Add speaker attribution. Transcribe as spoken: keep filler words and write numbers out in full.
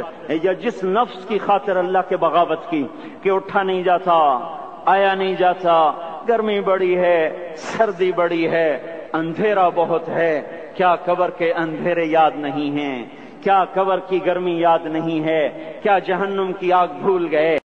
Speaker 1: खातिर या जिस नफ्स की खातिर अल्लाह के बगावत की कि उठा नहीं जाता, आया नहीं जाता, गर्मी बड़ी है, सर्दी बड़ी है, अंधेरा बहुत है, क्या कब्र के अंधेरे याद नहीं हैं? क्या कब्र की गर्मी याद नहीं है? क्या जहन्नुम की आग भूल गए?